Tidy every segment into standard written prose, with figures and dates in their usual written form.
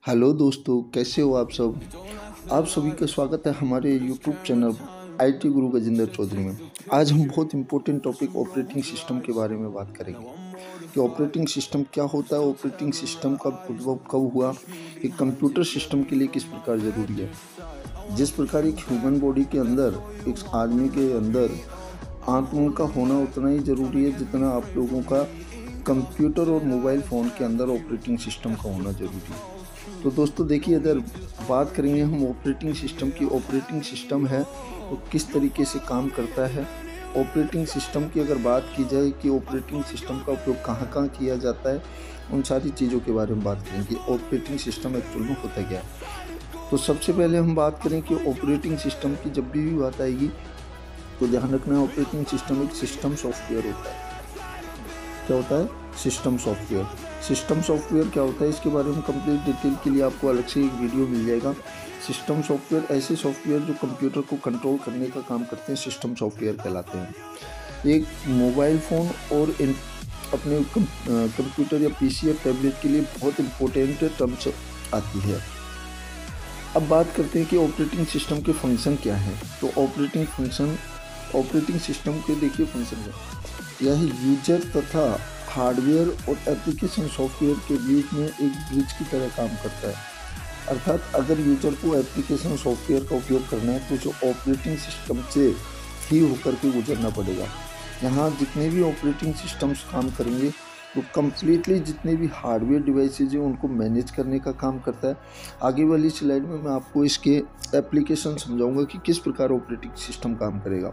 Hello दोस्तों, कैसे हो आप सब। आप सभी का स्वागत है हमारे यूट्यूब चैनल आईटी गुरु गजेंद्र चौधरी में। आज हम बहुत इम्पोर्टेंट टॉपिक ऑपरेटिंग सिस्टम के बारे में बात करेंगे कि ऑपरेटिंग सिस्टम क्या होता है, ऑपरेटिंग सिस्टम का उद्भव कब हुआ, एक कंप्यूटर सिस्टम के लिए किस प्रकार ज़रूरी है। जिस प्रकार एक ह्यूमन बॉडी के अंदर, एक आदमी के अंदर आत्मा का होना उतना ही ज़रूरी है जितना आप लोगों का कंप्यूटर और मोबाइल फ़ोन के अंदर ऑपरेटिंग सिस्टम का होना ज़रूरी है। तो दोस्तों देखिए, अगर बात करेंगे हम ऑपरेटिंग सिस्टम की, ऑपरेटिंग सिस्टम है वो किस तरीके से काम करता है। ऑपरेटिंग सिस्टम की अगर बात की जाए कि ऑपरेटिंग सिस्टम का उपयोग कहाँ कहाँ किया जाता है, उन सारी चीज़ों के बारे में बात करेंगे। ऑपरेटिंग सिस्टम एक्चुअल में होता क्या है। तो सबसे पहले हम बात करें कि ऑपरेटिंग सिस्टम की जब भी बात आएगी तो ध्यान रखना, ऑपरेटिंग सिस्टम एक सिस्टम सॉफ्टवेयर होता है। क्या होता है? System software. सिस्टम सॉफ्टवेयर क्या होता है, इसके बारे में कंप्लीट डिटेल के लिए आपको अलग से एक वीडियो मिल जाएगा। सिस्टम सॉफ्टवेयर ऐसे सॉफ्टवेयर जो कंप्यूटर को कंट्रोल करने का काम करते हैं, सिस्टम सॉफ्टवेयर कहलाते हैं। एक मोबाइल फ़ोन और अपने कंप्यूटर या पीसी या टैबलेट के लिए बहुत इम्पोर्टेंट टर्म्स आती है। अब बात करते हैं कि ऑपरेटिंग सिस्टम के फंक्शन क्या हैं। तो ऑपरेटिंग सिस्टम के देखिए फंक्शन है, यह यूजर तथा हार्डवेयर और एप्लीकेशन सॉफ्टवेयर के बीच में एक ब्रिज की तरह काम करता है। अर्थात अगर यूजर को एप्लीकेशन सॉफ्टवेयर का उपयोग करना है तो जो ऑपरेटिंग सिस्टम से ही होकर के गुजरना पड़ेगा। यहाँ जितने भी ऑपरेटिंग सिस्टम्स काम करेंगे तो कम्प्लीटली जितने भी हार्डवेयर डिवाइसेज हैं उनको मैनेज करने का काम करता है। आगे वाली स्लाइड में मैं आपको इसके एप्लीकेशन समझाऊंगा कि किस प्रकार ऑपरेटिंग सिस्टम काम करेगा।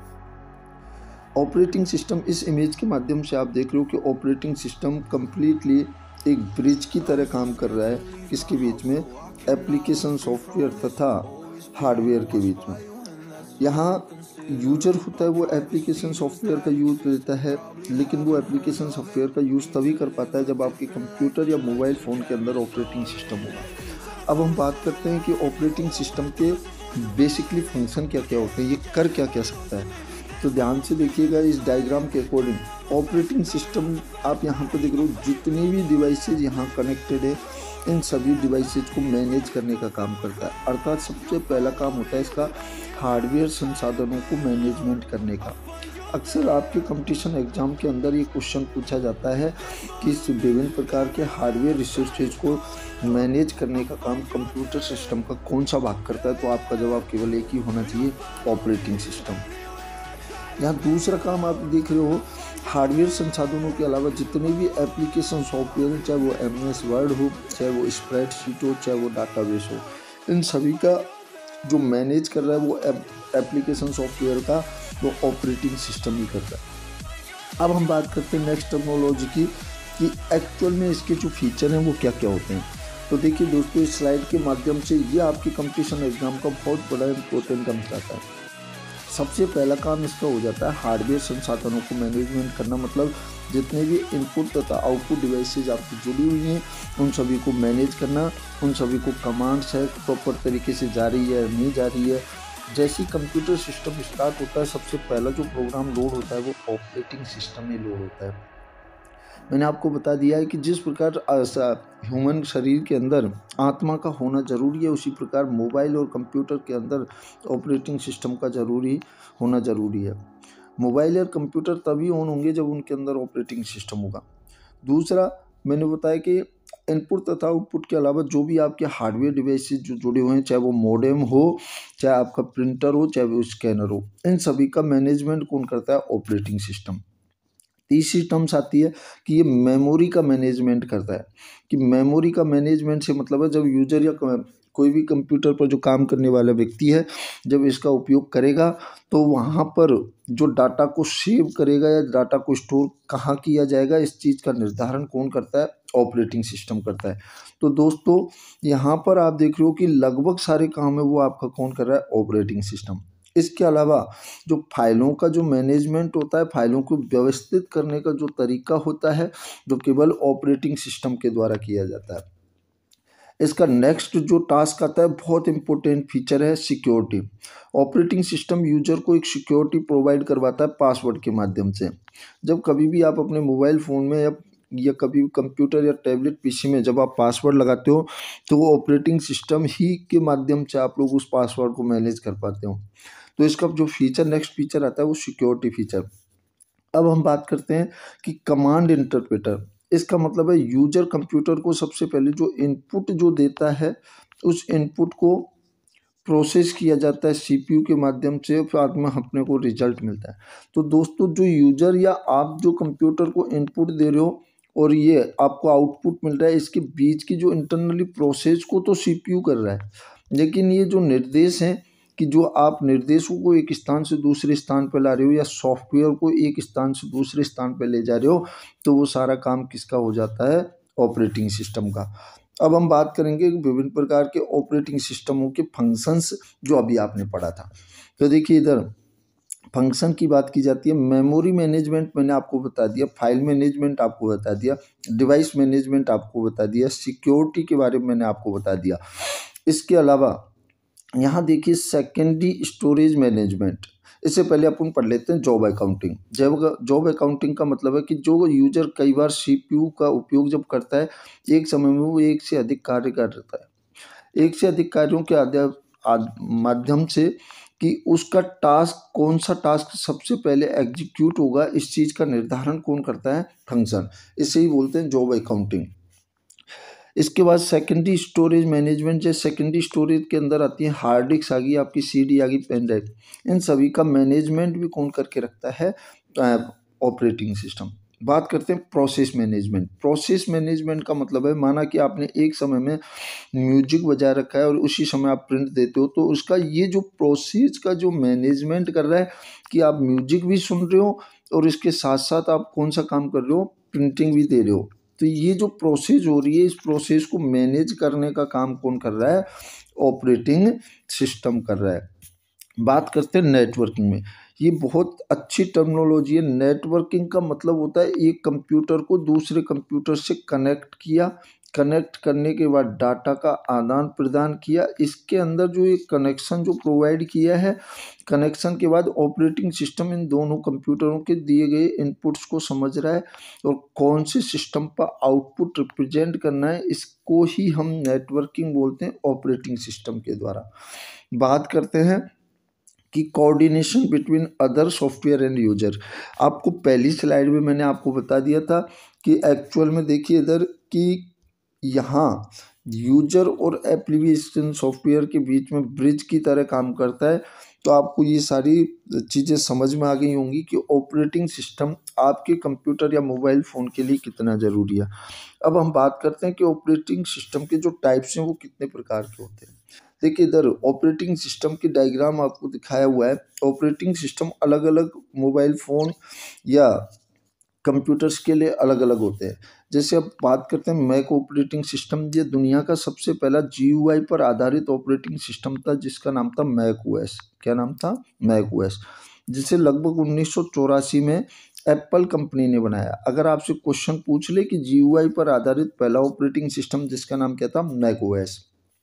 ऑपरेटिंग सिस्टम, इस इमेज के माध्यम से आप देख रहे हो कि ऑपरेटिंग सिस्टम कम्प्लीटली एक ब्रिज की तरह काम कर रहा है। किसके बीच में? एप्लीकेशन सॉफ्टवेयर तथा हार्डवेयर के बीच में। यहाँ यूजर होता है वो एप्लीकेशन सॉफ्टवेयर का यूज़ लेता है, लेकिन वो एप्लीकेशन सॉफ्टवेयर का यूज़ तभी कर पाता है जब आपके कंप्यूटर या मोबाइल फ़ोन के अंदर ऑपरेटिंग सिस्टम होगा। अब हम बात करते हैं कि ऑपरेटिंग सिस्टम के बेसिकली फंक्शन क्या क्या होते हैं, ये कर क्या क्या सकता है। तो ध्यान से देखिएगा इस डायग्राम के अकॉर्डिंग ऑपरेटिंग सिस्टम आप यहाँ पर देख रहे हो, जितनी भी डिवाइसेज यहाँ कनेक्टेड है इन सभी डिवाइसेज को मैनेज करने का काम करता है। अर्थात सबसे पहला काम होता है इसका हार्डवेयर संसाधनों को मैनेजमेंट करने का। अक्सर आपके कंपटीशन एग्जाम के अंदर ये क्वेश्चन पूछा जाता है कि इस विभिन्न प्रकार के हार्डवेयर रिसोर्सेज को मैनेज करने का काम कंप्यूटर सिस्टम का कौन सा भाग करता है। तो आपका जवाब केवल एक ही होना चाहिए, ऑपरेटिंग सिस्टम। यहाँ दूसरा काम आप देख रहे हो, हार्डवेयर संसाधनों के अलावा जितने भी एप्लीकेशन सॉफ्टवेयर, चाहे वो MS वर्ड हो, चाहे वो स्प्रेडशीट हो, चाहे वो डाटाबेस हो, इन सभी का जो मैनेज कर रहा है वो एप्लीकेशन सॉफ्टवेयर का वो ऑपरेटिंग सिस्टम ही करता है। अब हम बात करते हैं नेक्स्ट टेक्नोलॉजी की कि एक्चुअल में इसके जो फीचर हैं वो क्या क्या होते हैं। तो देखिए दोस्तों, इस स्लाइड के माध्यम से ये आपके कंपटीशन एग्जाम का बहुत बड़ा इंपॉर्टेंट काम जाता है। सबसे पहला काम इसका हो जाता है हार्डवेयर संसाधनों को मैनेजमेंट करना, मतलब जितने भी इनपुट तथा आउटपुट डिवाइसेज आपकी जुड़ी हुई हैं उन सभी को मैनेज करना, उन सभी को कमांड्स है प्रॉपर तरीके से जा रही है नहीं जा रही है। जैसे ही कंप्यूटर सिस्टम स्टार्ट होता है सबसे पहला जो प्रोग्राम लोड होता है वो ऑपरेटिंग सिस्टम में लोड होता है। मैंने आपको बता दिया है कि जिस प्रकार ह्यूमन शरीर के अंदर आत्मा का होना ज़रूरी है, उसी प्रकार मोबाइल और कंप्यूटर के अंदर ऑपरेटिंग सिस्टम का होना ज़रूरी है। मोबाइल और कंप्यूटर तभी ऑन होंगे जब उनके अंदर ऑपरेटिंग सिस्टम होगा। दूसरा, मैंने बताया कि इनपुट तथा आउटपुट के अलावा जो भी आपके हार्डवेयर डिवाइसेस जो जुड़े हुए हैं, चाहे वो मॉडेम हो, चाहे आपका प्रिंटर हो, चाहे वो स्कैनर हो, इन सभी का मैनेजमेंट कौन करता है? Operating system. तीसरी टर्म्स आती है कि ये मेमोरी का मैनेजमेंट करता है। कि मेमोरी का मैनेजमेंट से मतलब है जब यूजर या कोई भी कंप्यूटर पर जो काम करने वाला व्यक्ति है जब इसका उपयोग करेगा तो वहाँ पर जो डाटा को सेव करेगा या डाटा को स्टोर कहाँ किया जाएगा, इस चीज़ का निर्धारण कौन करता है? ऑपरेटिंग सिस्टम करता है। तो दोस्तों यहाँ पर आप देख रहे हो कि लगभग सारे काम है वो आपका कौन कर रहा है? Operating system. इसके अलावा जो फाइलों का जो मैनेजमेंट होता है, फाइलों को व्यवस्थित करने का जो तरीका होता है, जो केवल ऑपरेटिंग सिस्टम के द्वारा किया जाता है। इसका नेक्स्ट जो टास्क आता है, बहुत इंपॉर्टेंट फीचर है सिक्योरिटी। ऑपरेटिंग सिस्टम यूजर को एक सिक्योरिटी प्रोवाइड करवाता है पासवर्ड के माध्यम से। जब कभी भी आप अपने मोबाइल फ़ोन में या या कभी कंप्यूटर या टैबलेट पीसी में जब आप पासवर्ड लगाते हो तो वो ऑपरेटिंग सिस्टम ही के माध्यम से आप लोग उस पासवर्ड को मैनेज कर पाते हो। तो इसका जो फीचर नेक्स्ट फीचर आता है वो सिक्योरिटी फीचर। अब हम बात करते हैं कि कमांड इंटरप्रेटर। इसका मतलब है यूजर कंप्यूटर को सबसे पहले जो इनपुट जो देता है उस इनपुट को प्रोसेस किया जाता है सीपीयू के माध्यम से, फिर बाद में अपने को रिजल्ट मिलता है। तो दोस्तों जो यूजर या आप जो कंप्यूटर को इनपुट दे रहे हो और ये आपको आउटपुट मिल रहा है, इसके बीच की जो इंटरनली प्रोसेस को तो सीपीयू कर रहा है, लेकिन ये जो निर्देश हैं कि जो आप निर्देशों को एक स्थान से दूसरे स्थान पर ला रहे हो या सॉफ्टवेयर को एक स्थान से दूसरे स्थान पर ले जा रहे हो, तो वो सारा काम किसका हो जाता है? ऑपरेटिंग सिस्टम का। अब हम बात करेंगे विभिन्न प्रकार के ऑपरेटिंग सिस्टमों के फंक्शंस जो अभी आपने पढ़ा था। तो देखिए इधर फंक्शन की बात की जाती है, मेमोरी मैनेजमेंट मैंने आपको बता दिया, फाइल मैनेजमेंट आपको बता दिया, डिवाइस मैनेजमेंट आपको बता दिया, सिक्योरिटी के बारे में मैंने आपको बता दिया। इसके अलावा यहाँ देखिए सेकेंडरी स्टोरेज मैनेजमेंट। इससे पहले अपन पढ़ लेते हैं जॉब अकाउंटिंग। जॉब अकाउंटिंग का मतलब है कि जो यूजर कई बार सीपीयू का उपयोग जब करता है, एक समय में वो एक से अधिक कार्य करता है, एक से अधिक कार्यों के माध्यम से कि उसका टास्क कौन सा टास्क सबसे पहले एग्जीक्यूट होगा, इस चीज़ का निर्धारण कौन करता है? फंक्शन। इसे ही बोलते हैं जॉब अकाउंटिंग। इसके बाद सेकेंडरी स्टोरेज मैनेजमेंट। जैसे सेकेंडरी स्टोरेज के अंदर आती है हार्ड डिस्क आ गई, आपकी सीडी आ गई, पेन ड्राइव, इन सभी का मैनेजमेंट भी कौन करके रखता है? Operating system. बात करते हैं प्रोसेस मैनेजमेंट। प्रोसेस मैनेजमेंट का मतलब है माना कि आपने एक समय में म्यूजिक बजा रखा है और उसी समय आप प्रिंट देते हो, तो उसका ये जो प्रोसेस का जो मैनेजमेंट कर रहा है कि आप म्यूजिक भी सुन रहे हो और इसके साथ साथ आप कौन सा काम कर रहे हो? प्रिंटिंग भी दे रहे हो। तो ये जो प्रोसेस हो रही है, इस प्रोसेस को मैनेज करने का काम कौन कर रहा है? ऑपरेटिंग सिस्टम कर रहा है। बात करते हैं नेटवर्किंग में। ये बहुत अच्छी टर्मिनोलॉजी है। नेटवर्किंग का मतलब होता है एक कंप्यूटर को दूसरे कंप्यूटर से कनेक्ट किया, कनेक्ट करने के बाद डाटा का आदान प्रदान किया। इसके अंदर जो एक कनेक्शन जो प्रोवाइड किया है, कनेक्शन के बाद ऑपरेटिंग सिस्टम इन दोनों कंप्यूटरों के दिए गए इनपुट्स को समझ रहा है और कौन से सिस्टम पर आउटपुट रिप्रेजेंट करना है, इसको ही हम नेटवर्किंग बोलते हैं ऑपरेटिंग सिस्टम के द्वारा। बात करते हैं कि coordination between other software and user. आपको पहली स्लाइड में मैंने आपको बता दिया था कि एक्चुअल में देखिए इधर कि यहाँ यूजर और एप्लीकेशन सॉफ्टवेयर के बीच में ब्रिज की तरह काम करता है। तो आपको ये सारी चीज़ें समझ में आ गई होंगी कि ऑपरेटिंग सिस्टम आपके कंप्यूटर या मोबाइल फ़ोन के लिए कितना ज़रूरी है। अब हम बात करते हैं कि ऑपरेटिंग सिस्टम के जो टाइप्स हैं वो कितने प्रकार के होते हैं। देखिए इधर ऑपरेटिंग सिस्टम की डायग्राम आपको दिखाया हुआ है। ऑपरेटिंग सिस्टम अलग अलग मोबाइल फ़ोन या कंप्यूटर्स के लिए अलग अलग होते हैं। जैसे अब बात करते हैं मैक ऑपरेटिंग सिस्टम। ये दुनिया का सबसे पहला GUI पर आधारित ऑपरेटिंग सिस्टम था जिसका नाम था मैक OS। क्या नाम था? मैक OS, जिसे लगभग 1984 में एप्पल कंपनी ने बनाया। अगर आपसे क्वेश्चन पूछ ले कि GUI पर आधारित पहला ऑपरेटिंग सिस्टम जिसका नाम क्या था? Mac OS।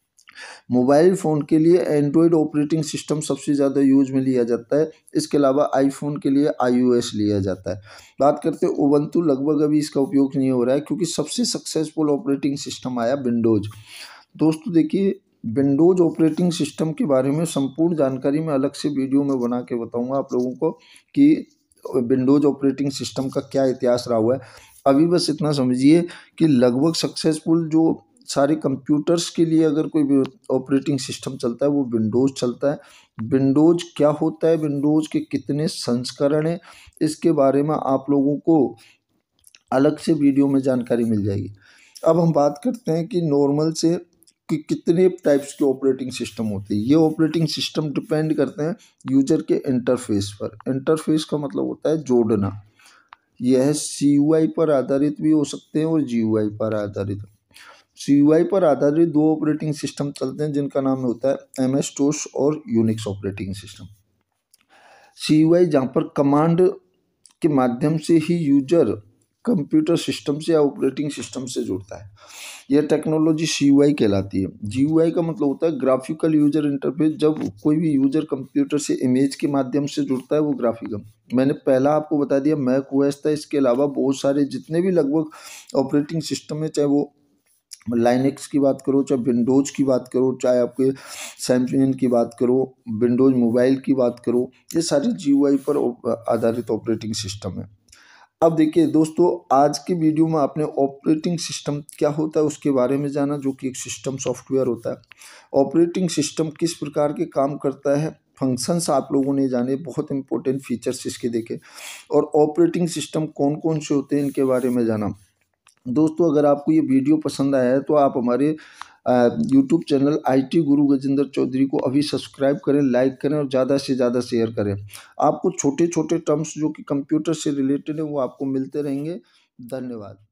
मोबाइल फ़ोन के लिए एंड्रॉयड ऑपरेटिंग सिस्टम सबसे ज़्यादा यूज में लिया जाता है। इसके अलावा आईफोन के लिए iOS लिया जाता है। बात करते हैं उबंटू, लगभग अभी इसका उपयोग नहीं हो रहा है क्योंकि सबसे सक्सेसफुल ऑपरेटिंग सिस्टम आया विंडोज़। दोस्तों देखिए विंडोज़ ऑपरेटिंग सिस्टम के बारे में संपूर्ण जानकारी मैं अलग से वीडियो में बना के बताऊँगा आप लोगों को कि विंडोज़ ऑपरेटिंग सिस्टम का क्या इतिहास रहा हुआ है। अभी बस इतना समझिए कि लगभग सक्सेसफुल जो सारे कंप्यूटर्स के लिए अगर कोई ऑपरेटिंग सिस्टम चलता है वो विंडोज़ चलता है। विंडोज़ क्या होता है, विंडोज़ के कितने संस्करण हैं, इसके बारे में आप लोगों को अलग से वीडियो में जानकारी मिल जाएगी। अब हम बात करते हैं कि नॉर्मल से कि कितने टाइप्स के ऑपरेटिंग सिस्टम होते हैं। ये ऑपरेटिंग सिस्टम डिपेंड करते हैं यूजर के इंटरफेस पर। इंटरफेस का मतलब होता है जोड़ना। यह CUI पर आधारित भी हो सकते हैं और GUI पर आधारित। CUI पर आधारित दो ऑपरेटिंग सिस्टम चलते हैं जिनका नाम होता है MS-DOS और यूनिक्स ऑपरेटिंग सिस्टम। CUI जहाँ पर कमांड के माध्यम से ही यूजर कंप्यूटर सिस्टम से या ऑपरेटिंग सिस्टम से जुड़ता है। यह टेक्नोलॉजी GUI कहलाती है। GUI का मतलब होता है ग्राफिकल यूजर इंटरफेस। जब कोई भी यूजर कंप्यूटर से इमेज के माध्यम से जुड़ता है वो ग्राफिकल। मैंने पहला आपको बता दिया मैक ओएस था, इसके अलावा बहुत सारे जितने भी लगभग ऑपरेटिंग सिस्टम है, चाहे वो लाइनेक्स की बात करो, चाहे विंडोज़ की बात करो, चाहे आपके सैमसंग की बात करो, विंडोज़ मोबाइल की बात करो, ये सारी GUI पर आधारित ऑपरेटिंग सिस्टम है। अब देखिए दोस्तों, आज की वीडियो में आपने ऑपरेटिंग सिस्टम क्या होता है उसके बारे में जाना, जो कि एक सिस्टम सॉफ्टवेयर होता है। ऑपरेटिंग सिस्टम किस प्रकार के काम करता है, फंक्शंस आप लोगों ने जाने, बहुत इंपॉर्टेंट फीचर्स इसके देखे, और ऑपरेटिंग सिस्टम कौन कौन से होते हैं इनके बारे में जाना। दोस्तों, अगर आपको ये वीडियो पसंद आया है तो आप हमारे यूट्यूब चैनल IT गुरु गजेंद्र चौधरी को अभी सब्सक्राइब करें, लाइक करें और ज़्यादा से ज़्यादा शेयर करें। आपको छोटे छोटे टर्म्स जो कि कंप्यूटर से रिलेटेड है वो आपको मिलते रहेंगे। धन्यवाद।